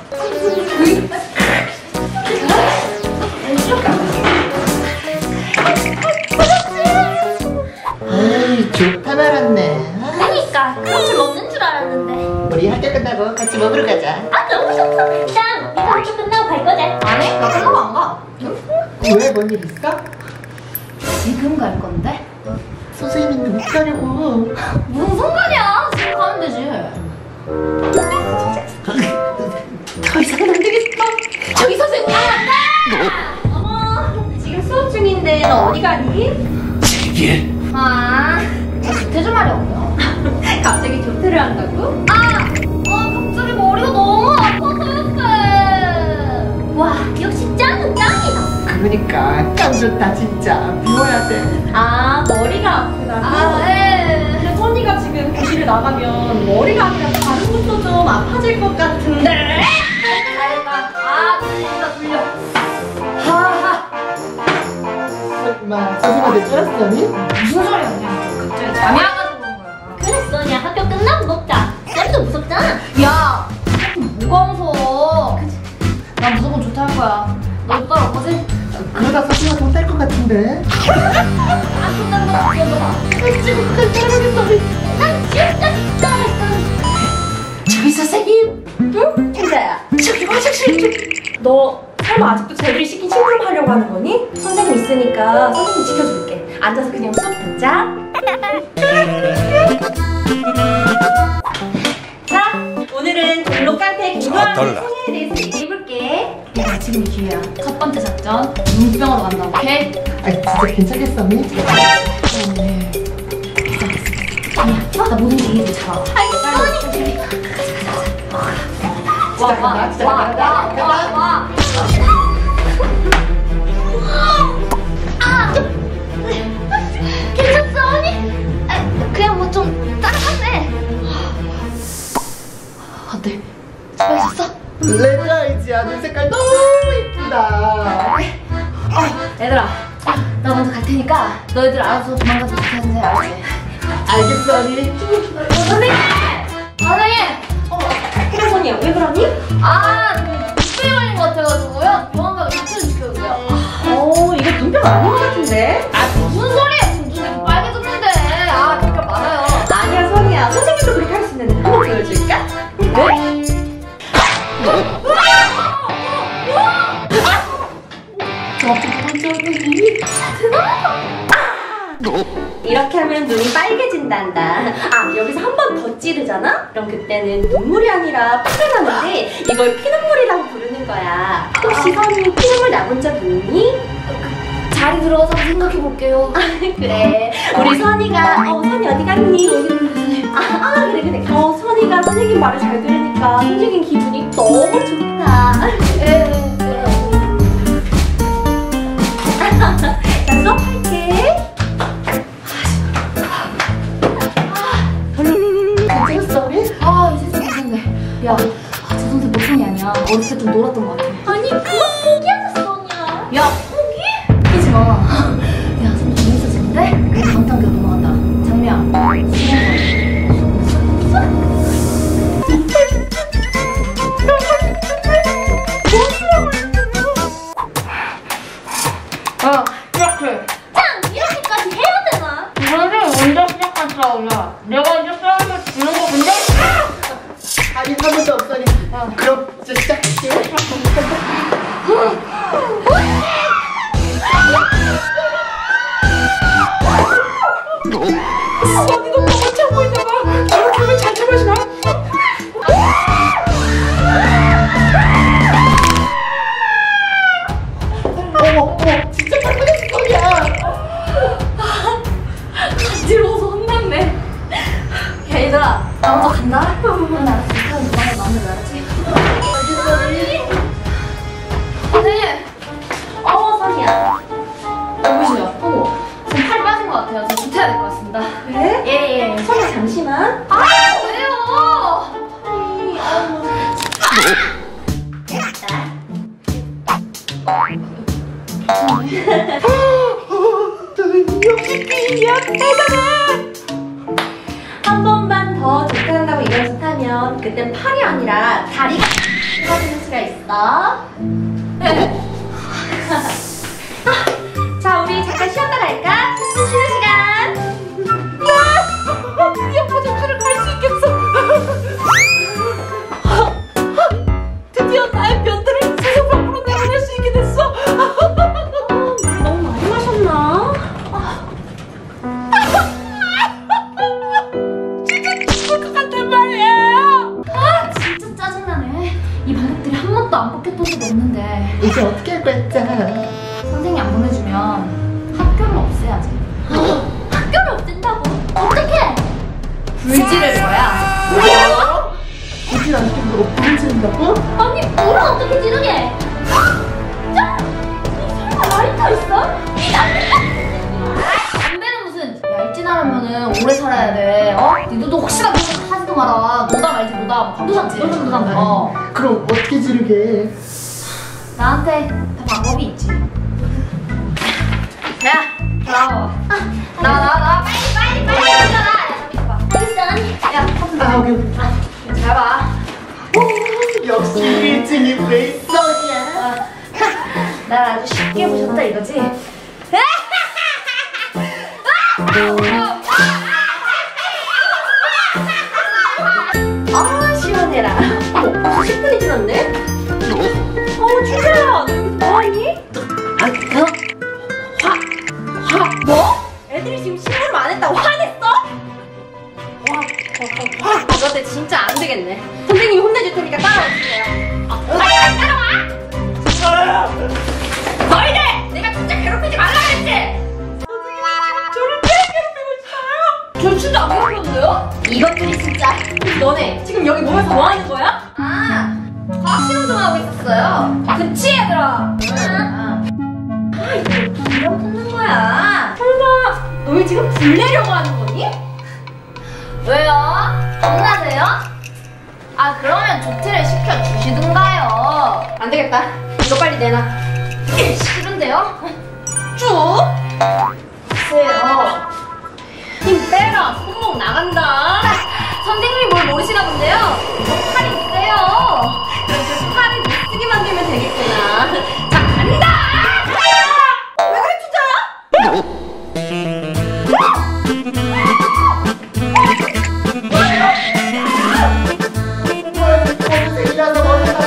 Speaker 4: 아이 좋다 말았네.
Speaker 5: 그러니까 그렇게 먹는 줄 알았는데.
Speaker 4: 우리 학교 끝나고 같이 먹으러 가자.
Speaker 5: 아 너무 좋다. 일단 우리 학교 끝나고 갈 거지?
Speaker 1: 아니, 나 끝나고 안 가.
Speaker 4: 왜? 뭔 일 있어?
Speaker 5: 지금 갈 건데?
Speaker 4: 선생님인데 못 가려고.
Speaker 5: 무슨 상관이야? 지금 가면 되지.
Speaker 4: 더 이상은 안 되겠어.
Speaker 5: 저기 선생님.
Speaker 1: 어머, 지금 수업 중인데 너 어디 가니?
Speaker 5: 아, 저 조퇴 좀 하려고요.
Speaker 1: 갑자기 조퇴를 한다고?
Speaker 5: 갑자기 머리가 너무 아파서요, 쌤. 와, 역시 짱은 짱이다.
Speaker 4: 그러니까 짱 좋다 진짜. 비워야 돼.
Speaker 1: 아, 머리가 아프다고?
Speaker 5: 네.
Speaker 1: 근데 선이가 지금 교실을 나가면 머리가 아니라 다른 곳도 좀 아파질 것 같은데?
Speaker 5: 잘했다. 돌려, 돌려.
Speaker 4: 엄마 선생님한테 쫄았어니?
Speaker 5: 무슨 소리야, 그냥. 갑자기 잠이 와가지고 그런 거야. 그랬어, 그냥 학교 끝나고 먹자. 쌤도 무섭잖아. 야, 뭐가 무서워. 그치? 난 무조건 좋다 할 거야. 너 딸 없거지?
Speaker 4: 그러다 선생님한테 혼날 것 같은데.
Speaker 5: 끝난 거 없어. 지금까지 따라가겠어. 난 지금까지 따라했어.
Speaker 1: 저기 선생님! 응? 진짜야. 저기 화장실 좀. 너 설마 아직도 쟤들이 시킨 심부름 하려고 하는 거니? 선생님 있으니까 선생님 지켜줄게. 앉아서 그냥 수업 듣자. 자, 오늘은 종로 깡패 김도환의 소개에 대해서 얘기해볼게.
Speaker 5: 얘들아, 지금이 기회야. 첫 번째 작전, 눈병으로 간다, 오케이?
Speaker 4: 아 진짜 괜찮겠어 언니?
Speaker 5: 네. 아니야, 나 모든 게 이해돼, 잘 알아. 와. 괜찮어, 언니? 그냥 뭐 좀 따라갔네. 어때? 수고했었어?
Speaker 4: 레드 아이즈야. 눈 색깔 너무 이쁘다.
Speaker 5: 얘들아, 나 먼저 갈 테니까 너희들 알아서 도망가서 어떻게 하는지 알지?
Speaker 4: 알겠어 언니.
Speaker 5: 선생님!
Speaker 1: 그래, 선이야. 왜 그러니?
Speaker 5: 눈병이 걸린 것 같아가지고요. 도망가서 조퇴 시켜주세요.
Speaker 1: 이거 눈병 아닌 것 같은데?
Speaker 5: 무슨 소리야? 눈이 빨개졌는데. 그러니까 말아요.
Speaker 1: 아니야, 선이야. 선생님도 그렇게 할 수 있는데 한번 보여줄까? 네? 이렇게 하면 눈이 빨개진단다. 여기서 한 번 더 찌르잖아? 그럼 그때는 눈물이 아니라 피가 나는데 이걸 피눈물이라고 부르는 거야. 혹시 선이 피눈물 나본 적 있니?
Speaker 5: 자리 들어가서 생각해볼게요.
Speaker 1: 그래. 우리 선이가 선이 어디 갔니? 그래. 선이가 선생님 말을 잘 들으니까 선생님 기분이 너무 좋다. 자, 수업할게.
Speaker 4: 괜찮았어 언니?
Speaker 5: 이제 좀 괜찮네. 야, 저 선생 보통이 아니야. 어렸을 때 좀 놀았던 것 같아.
Speaker 1: 아니, 그건 포기하셨어, 언니야.
Speaker 5: 야, 포기? 하지 마. 야, 선생 재밌어지는데? 우리 다음 단계로 넘어간다. 장미야, 이렇게.
Speaker 1: 짱! 이렇게까지 해야 되나?
Speaker 5: 선생님 먼저 시작한 싸움이야. 내가 이제 싸움을 지는 거 근데?
Speaker 4: 아니 한 번도 없으니. 그럼 이제 시작할게요.
Speaker 6: 언니도 너무 참고 있다가 저렇게 하면 잘 참아주나?
Speaker 4: 역시 삐이야. 대단해.
Speaker 1: 한 번만 더 좋다한다고 일어서 타면 그땐 팔이 아니라 다리가 떨어지는 수가 있어. 자, 우리 잠깐 쉬었다 갈까? 쉬는 시간.
Speaker 6: 드디어 바둑카를 갈 수 있겠어. 드디어 나의 변태를 세상 밖으로 내보낼 수 있게 됐어.
Speaker 1: 물 너무 많이 마셨나?
Speaker 6: 진짜 죽을 것 같단 말이에요.
Speaker 5: 아 진짜 짜증나네. 이 방법들이 한 번도 안 뽑혔던 적도 없는데
Speaker 4: 이제 어떻게 할 거야, 진짜?
Speaker 5: 선생님 안 보내주면 학교를 없애야지. 학교를 없앤다고? 어떻게? 불지를 거야.
Speaker 4: 뭐? 굳이 안 뜬다고 불을 지른다고?
Speaker 5: 아니 물은 어떻게 지르게? 야! 너 설마 라이터 있어? 이 담배는 무슨 얄찐하려면은 오래 살아야 돼. 니도 혹시나 그런 거 하지도 마라. 노담 알지 노담. 노담.
Speaker 4: 그럼 어떻게 지르게?
Speaker 5: 나한테 다 방법이 있지. 야, 나와. 나 빨리 들어라. 알겠어. 야,
Speaker 4: 아, 오케이.
Speaker 5: 잘 봐.
Speaker 4: 역시 1등이 웨이선이야.
Speaker 5: 날 아주 쉽게 보셨다 이거지?
Speaker 1: 아, 시원해라. 벌써 10분이 지났네? 준서야, 너 여기서 뭐하니? 뭐? 애들이 지금 심부름 안 했다고 화냈어? 너한테 진짜 안 되겠네. 선생님이 혼내줄 테니까 따라와주세요. 따라와! 너희들! 내가 진짜 괴롭히지 말라 그랬지?
Speaker 6: 저를 왜 괴롭히고 있어요?
Speaker 1: 저 진짜 안 괴롭혔는데요? 이것들이 진짜. 너네 지금 여기 모여서 뭐 하는 거야?
Speaker 5: 과학 실험 좀 하고 있었어요.
Speaker 1: 그치 얘들아? 이거 불량 붙는 거야. 설마 너희 지금 불 내려고 하는 거니?
Speaker 5: 왜요? 겁나세요? 그러면 조퇴를 시켜주시든가요.
Speaker 1: 안 되겠다. 이거 빨리 내놔.
Speaker 5: 싫은데요?
Speaker 1: 쭉.
Speaker 5: 글쎄요.
Speaker 1: 힘 빼라. 손목 나간다.
Speaker 5: 선생님이 뭘 모르시나 본데요? 저 팔이 있어요.
Speaker 1: 그럼 그 팔을 못 쓰게 만들면 되겠구나. 자, 간다! 왜 그래, 투자야?
Speaker 4: 검은색이라서 머리가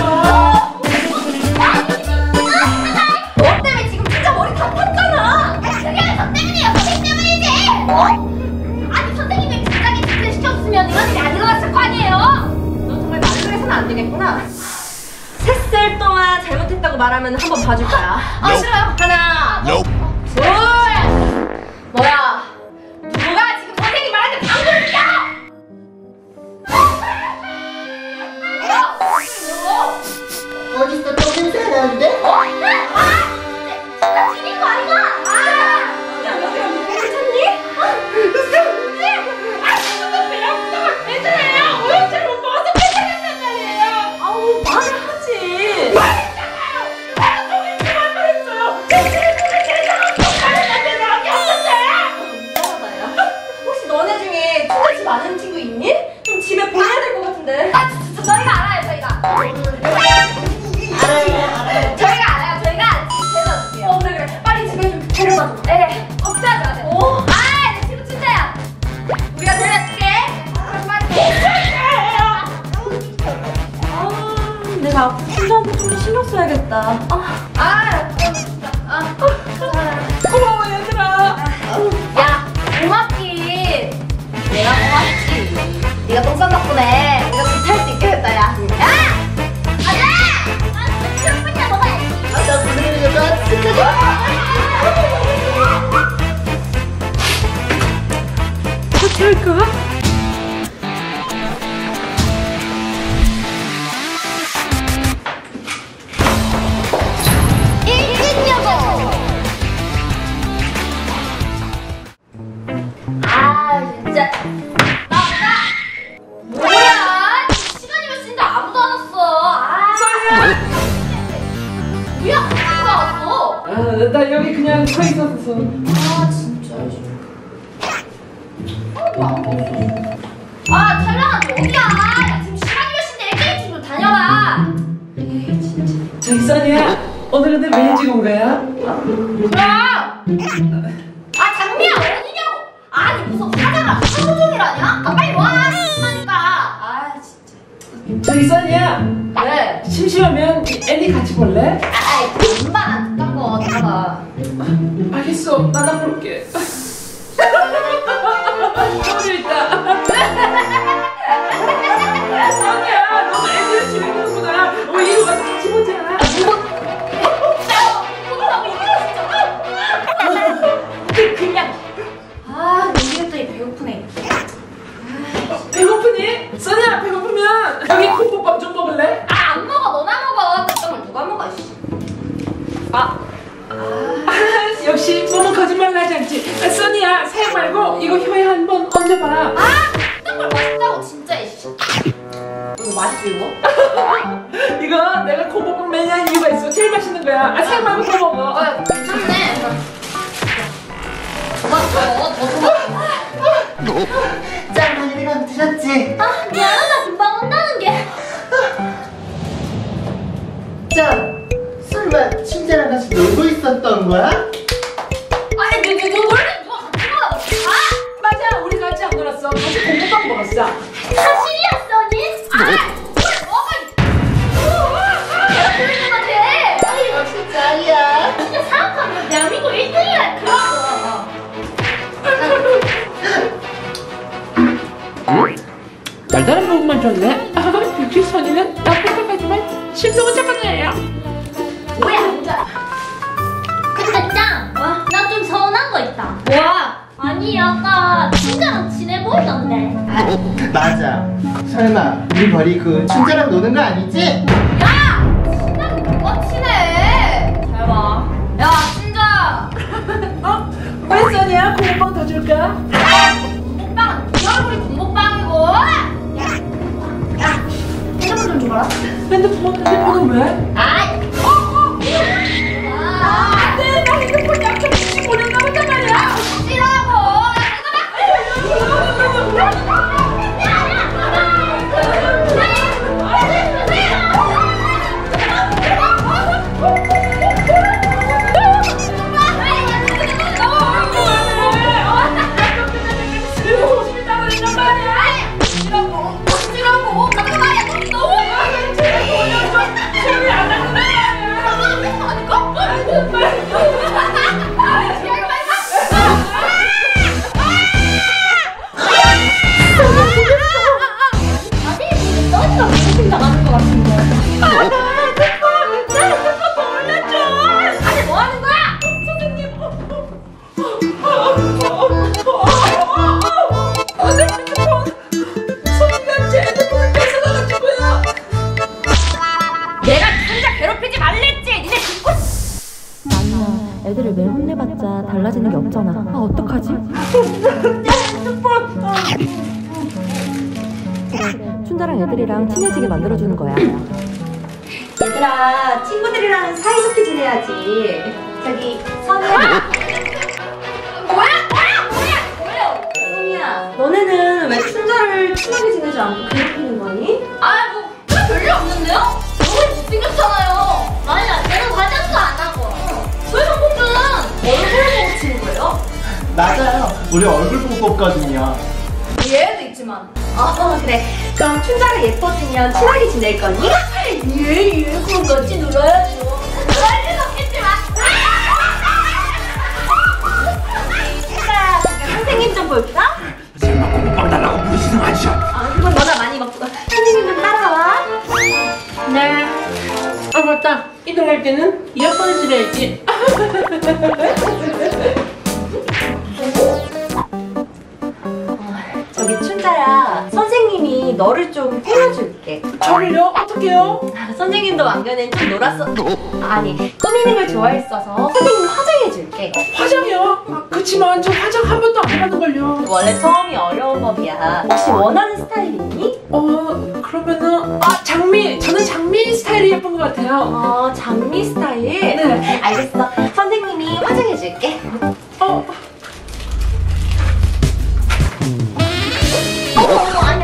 Speaker 1: 너 때문에 지금 진짜 머리 다 탔잖아.
Speaker 5: 그게 저 때문이에요. 선생님 때문이지. 아니 선생님이 진작에 조퇴 시켰으면 이런 일이 안 일어났을 거 아니에요.
Speaker 1: 너 정말 말을 해서는 안 되겠구나. 셋셀 동안 잘못했다고 말하면 한번 봐줄 거야.
Speaker 5: 싫어요.
Speaker 1: 하나, 둘. 뭐야? 누가 지금 선생님 말하는데 방구를 껴?
Speaker 4: 어딨어? 또 냄새 나는데?
Speaker 5: 나 지닌 거 아니야?
Speaker 1: 야, 너희가 누구 찾니?
Speaker 5: 이거 배고프다고 괜찮아요. 오염제를 못 먹어서 괜찮았단 말이에요.
Speaker 1: 아우, 말을 하지. 혹시 너네 중에 투자 집 아는 친구 있니? 좀 집에 보내야 될 것 같은데.
Speaker 5: 저희가 알아요. 저희가 알아요. 저희가 데려다줄게요.
Speaker 1: 그래. 빨리 집에 좀 데려다 줘.
Speaker 5: 네, 걱정하지 마세요. 내 친구 진짜야. 우리가 데려줄게.
Speaker 1: 내가 앞으로 투자한테 좀 신경 써야겠다.
Speaker 6: 고마워 얘들아.
Speaker 5: 야, 고맙긴. 내가 고맙지. 네가 똥싼 덕분에 우리가 불탈 수 있게 됐다, 야. 가자! 나 먹어야지.
Speaker 4: 나 부르는 여자
Speaker 6: 어떻게 할까?
Speaker 5: 진짜. 뭐야?
Speaker 6: 나 여기 그냥 서 있었어.
Speaker 5: 아 진짜. 아 찰랑아 너 어디야? 야, 지금 시간이 몇 시인데 일찍 좀 다녀라. 에이 진짜.
Speaker 6: 저기 써니야, 오늘 근데 왜 일찍 온 거야?
Speaker 5: 아 장미야 어디냐고. 아니 무슨 화장을 하루 종일 하냐? 아 빨리 와. 신나니까. 아 진짜.
Speaker 6: 저기 써니야,
Speaker 5: 왜?
Speaker 6: 심심하면 애니 같이 볼래?
Speaker 5: 아이 그 엄마나 그딴 거 들어가.
Speaker 6: 알겠어, 나가 볼게. 너무 있다. 써니야, 너도 애니를 즐기는구나. 이리 와서 같이 보자.
Speaker 5: 그냥 아 모르겠더니 배고프네.
Speaker 6: 배고프니? 써니야, 배고프면 여기 콩국밥 좀 먹을래?
Speaker 5: 아 안 먹어 너나 먹어. 그딴 걸 누가 먹어 씨.
Speaker 6: 역시 몸은 거짓말 하지 않지. 써니야, 새 말고 이거 혀에 한번 얹어봐.
Speaker 5: 아 그딴 걸 맛있다고 진짜 이씨. 이거 맛있어 이거?
Speaker 6: 이거 내가 콩국밥 매니아인 이유가 있어. 제일 맛있는 거야. 새 말고 더 먹어.
Speaker 5: 아 괜찮네. 더
Speaker 4: 짠, 하늘이랑 드셨지?
Speaker 5: 아 미안하다 금방 온다는 게.
Speaker 4: 짠, 설마 친자랑 같이 놀고 있었던 거야?
Speaker 5: 아니 너 원래 누가 같이 가라고? 아
Speaker 6: 맞아, 우리 같이 안 놀았어. 같이 콩국밥 먹었어.
Speaker 5: 사실이야 써니? 아 괴롭히는 거지. 아니
Speaker 4: 역시 짱이야.
Speaker 5: 진짜 사악하면 대한민국 1등이야 그런 거.
Speaker 6: 달달한 부분만 줬네. 역시 선이는 나쁜 척하지만 심성은 착한 애야.
Speaker 5: 왜 안 자? 근데 짱! 나 좀 서운한 거 있다. 뭐야? 아니 아까 친구랑 친해 보이던데.
Speaker 4: 맞아. 설마 우리 버리고 친자랑 노는 거 아니지?
Speaker 5: 야! 친구랑 누가 친해? 잘 봐. 야 친자!
Speaker 6: 왜 써니야? 콩국밥 더 줄까?
Speaker 5: 국먹빵은 네 얼굴이 국먹빵이고. 야! 핸드폰 좀 줘봐라.
Speaker 6: 핸드폰은 왜?
Speaker 5: 아이!
Speaker 6: 안돼, 나 핸드폰 약속 15년 남았단 말이야.
Speaker 5: 싫어하고!
Speaker 2: 애들을 매일 혼내봤자 달라지는 게 없잖아. 아 어떡하지? 그래, 춘자랑 애들이랑 친해지게 만들어주는 거야.
Speaker 1: 얘들아, 친구들이랑 사이좋게 지내야지. 저기 선우야.
Speaker 5: 뭐야?
Speaker 1: 선우야, 너네는 왜 춘자를 친하게 지내지 않고 괴롭히는 거니?
Speaker 5: 아이고 별일 없는데요? 너무 못생겼잖아요. 아니야 걔는 화장도 안 하고. 소영 공주는 얼굴 보고 치는 거예요?
Speaker 4: 맞아요. 우리 얼굴 보고 뽑거든요.
Speaker 5: 얘도 있지만.
Speaker 1: 그래. 그럼 춘자가 예뻐지면 친하게 지낼 거니?
Speaker 5: 예 그럼 같이 놀아야죠. 그럴 일 없겠지만.
Speaker 1: 춘자, 잠깐 선생님 좀 볼까?
Speaker 3: 설마 콩국밥 달라고 부르시는 거 아니죠?
Speaker 1: 그건 너나 많이 먹고. 선생님 좀 따라와.
Speaker 6: 네. 아 맞다. 이동할 때는 이어폰을 드려야지.
Speaker 1: 저기 춘자야, 선생님이 너를 좀 꾸며줄게.
Speaker 6: 저를요? 어떡해요?
Speaker 1: 선생님도 왕년엔 좀 놀았어. 아니, 꾸미는 걸 좋아했어서 선생님 화장해줄게.
Speaker 6: 화장이요? 그치만 저 화장 한 번도 안 해봤는걸요.
Speaker 1: 원래 처음이 어려운 법이야. 혹시 원하는 스타일 있니?
Speaker 6: 그러면은 장미. 저는 장미 스타일이 예쁜 것 같아요.
Speaker 1: 장미 스타일?
Speaker 6: 네.
Speaker 1: 알겠어. 선생님이 화장해줄게. 아니.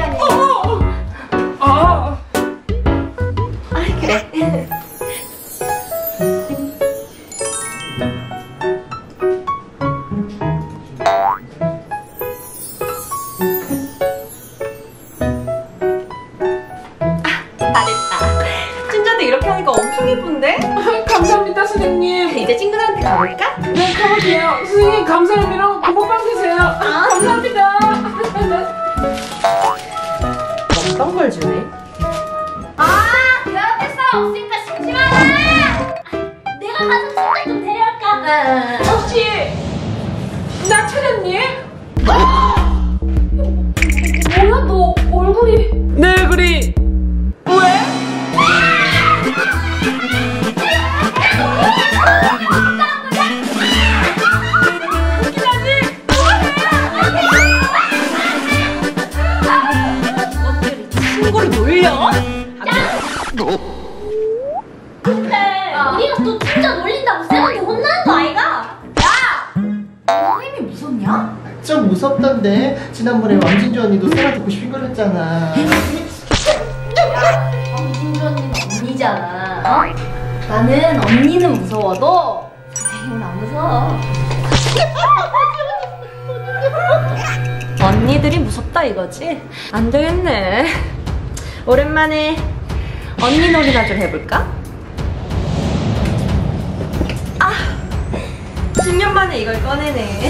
Speaker 1: 그래. 잘했다. 춘자도 이렇게 하니까 엄청 예쁜데?
Speaker 6: 감사합니다, 선생님.
Speaker 1: 이제 친구들한테 가볼까?
Speaker 6: 네, 가볼게요. 선생님, 감사 의미로 고모빵 드세요. 감사합니다.
Speaker 1: 어떤 걸 주네?
Speaker 5: 괴롭힐 사람 없으니까 심심하다. 내가 가서 친구 좀 데려올까?
Speaker 6: 혹시 나 찾았니?
Speaker 5: 뭐야 너 얼굴이.
Speaker 6: 내 얼굴이 왜?
Speaker 1: 친구를 놀려?
Speaker 5: 근데 우리가 또 진짜 놀린다고 쌤한테 혼나는 거 아이가? 야! 선생님이 무섭냐?
Speaker 4: 좀 무섭던데. 지난번에 왕진주 언니도 쌤한테 90빙글 했잖아.
Speaker 5: 왕진주 언니는 언니잖아. 나는 언니는 무서워도 선생님은 안 무서워.
Speaker 1: 언니들이 무섭다 이거지? 안 되겠네. 오랜만에 언니 놀이나 좀 해볼까? 10년 만에 이걸 꺼내네.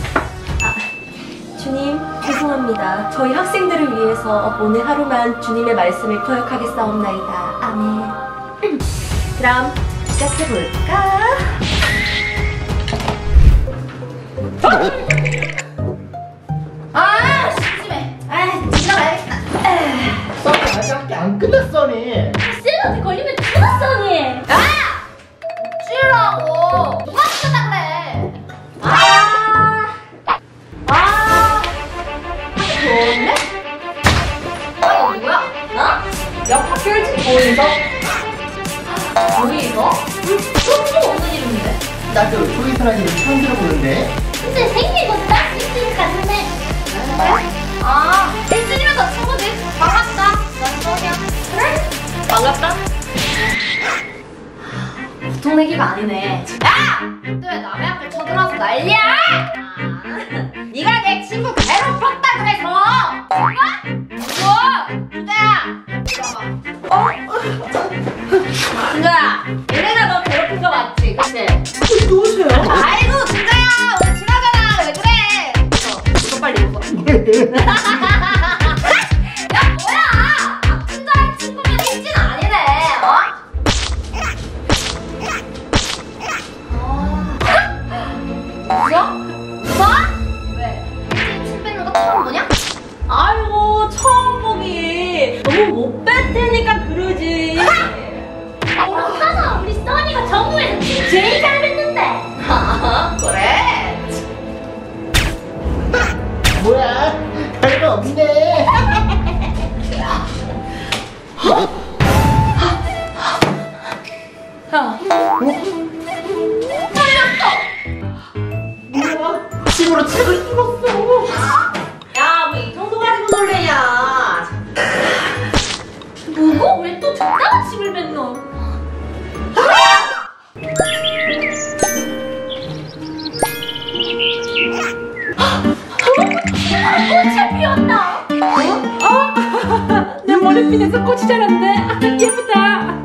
Speaker 1: 주님, 죄송합니다. 저희 학생들을 위해서 오늘 하루만 주님의 말씀을 거역하겠사옵나이다. 아멘. 그럼 시작해볼까?
Speaker 5: 심심해. 지나가야겠다.
Speaker 4: 써니 아직 학기 안 끝났어니.
Speaker 5: 쌤한테 걸리면 죽었어, 언니. 쉬라고. 누가 시켰다 그래.
Speaker 1: 좋은데?
Speaker 5: 이거 뭐야?
Speaker 1: 옆 학교 일찍 보이서?
Speaker 5: 어디서? 처음 없는 이름인데.
Speaker 4: 나도 조이사라는 이름 처음 들어보는데.
Speaker 5: 근데 생긴 거 딱 있으니까 하네. 일진이면서 친구들 반갑다. 난 써니야. 그래?
Speaker 1: 반갑다.
Speaker 5: 보통 내기가 아니네. 야! 너 왜 남의 앞에 쳐들어서 난리야? 네가 내 친구 괴롭혔다 그래서. 친구?
Speaker 1: 준자야, 얘네가 너 괴롭힌 거 맞지? 그치?
Speaker 4: 누구세요?
Speaker 5: 아이고 진짜야. 우리 친하잖아. 왜 그래?
Speaker 1: 이거 빨리 웃어.
Speaker 5: 야 뭐야? 앞친자의 친구면 일진 아니네. 웃어? 왜? 일진 침 뱉는 거 처음 보냐?
Speaker 1: 아이고, 처음 보기. 너무 못 뺐으니까 그러지.
Speaker 5: 하나 우리 써니가 정우에서 침 제일 잘 뱉는데.
Speaker 1: 그래?
Speaker 4: 뭐야? 별거 없네.
Speaker 1: 야,
Speaker 4: 뭐야? 집으로 책을 읽었어.
Speaker 1: 야, 뭐 이 정도 가지고 놀래냐?
Speaker 5: 누구? 왜 또 적당한 침을 뱉노? 꽃이 피었다.
Speaker 6: 내 머리핀에서 꽃이 자랐네. 예쁘다.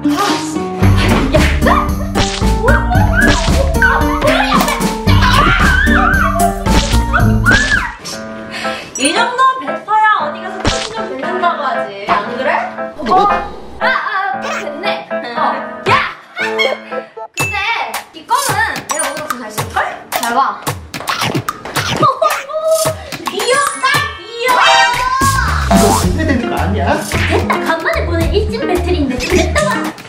Speaker 1: 이 정도 뱉어야 어디 가서 꽃이 좀 뱉는다고 하지. 안 그래?
Speaker 5: 됐네. 야! 근데 이 껌은 내가 먹어서 더 잘 쓸걸? 잘 봐. 귀엽다, 귀여워.
Speaker 4: 이거 준비되는 거 아니야?
Speaker 5: 됐다, 간만에 보는 일진 배틀인데 됐다.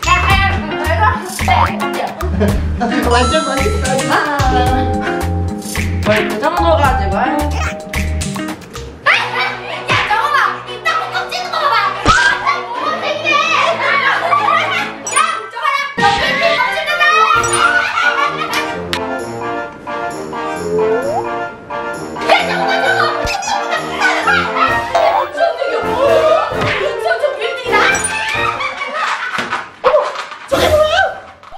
Speaker 4: 완전 맛있어.
Speaker 1: 그 정도 가지고.
Speaker 5: 야, 저거 봐. 이 땅콩 찌는 거 봐봐.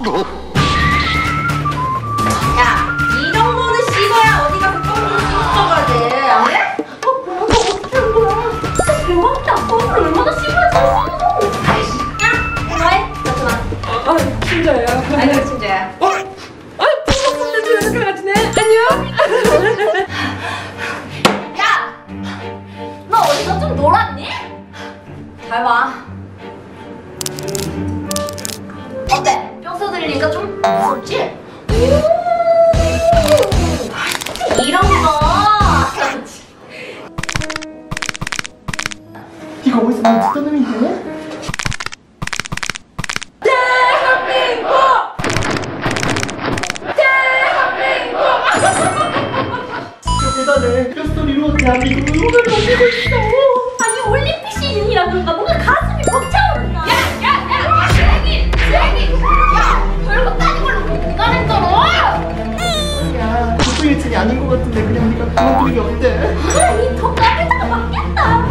Speaker 1: 야, 이 정도는 씻어야 어디 가서 똥을 씻어가야 돼. 안 돼?
Speaker 5: 뭐야, 나 어떻게 한 거야? 진짜 대박이다. 똥을 얼마나 씹어야 잘 씹어. 야, 너해. 잠깐만.
Speaker 6: 진짜예요.
Speaker 1: 아이고, 진짜야.
Speaker 6: 뽀뽀뽀뽀 주는 강아지네. 안녕.
Speaker 5: 야! 너 어디서 좀 놀았니?
Speaker 1: 잘 봐.
Speaker 5: 어때? 뿅소 들리니까 좀 무섭지?
Speaker 1: 이런 거.
Speaker 4: 이거 어디서 많이 듣던 놈인데? 대단해. 뼛소리로 대한민국을 오늘 넘기고 있어.
Speaker 5: 아니 올림픽 시즌이라 그런가 뭔가 가슴이 벅차오른다. 야! 쓰레기! 야! 별것도 아닌 걸로 누가 냈더라?
Speaker 4: 야, 누구 일진이 아닌 것 같은데 그냥 우리가 그만두는 게 어때?
Speaker 5: 아니 더 까불다가 맞겠다.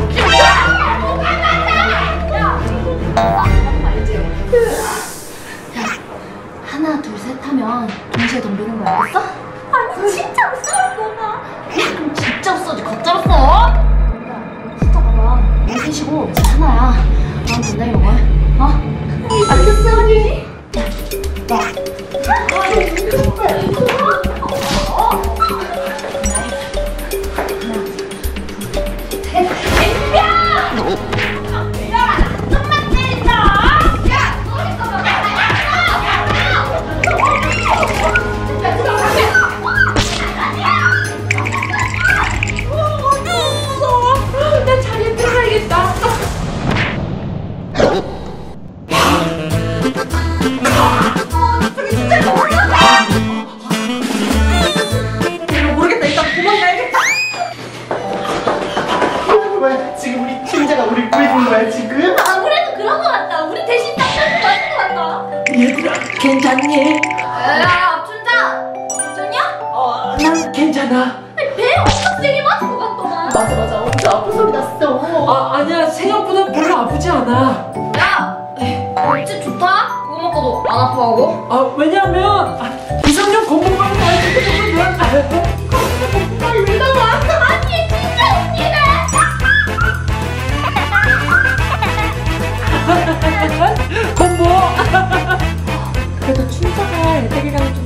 Speaker 5: 하나 둘 셋 하면 동시에 덤비는 거 알겠어? 아니 진짜로 썰 거다. 그럼 진짜로 써지 가짜로 써? 야 진짜 봐봐. 우리 셋이고 쟤 하나야. 넌 된다 이런 거야? 어? 알겠어 언니.
Speaker 6: 나 자리에 들어가야겠다.
Speaker 1: 이거 모르겠다. 일단 도망가야겠다.
Speaker 4: 왜 지금 우리 팀장가 우리 구해준 거야 지금?
Speaker 5: 아무래도 그런 거 같다. 우리 대신 딱 잡고 맞은 거 같다.
Speaker 6: 얘들아, 괜찮니?
Speaker 5: 야 춘자 괜찮냐?
Speaker 6: 난 괜찮아.
Speaker 5: 배 엄청 세게 맞은 거 같더만.
Speaker 4: 맞아 엄청 아픈 소리 났어.
Speaker 6: 아니야, 생각보다 별로 아프지 않아.
Speaker 5: 야 어찌 좋다? 그거 먹고도 안 아파하고?
Speaker 6: 왜냐면 기성용 공부방을 가르치고
Speaker 5: 아니 왜 나와? 아니 진짜 웃기네.
Speaker 6: 공부.
Speaker 2: 그래도 춘자가 애들이랑 좀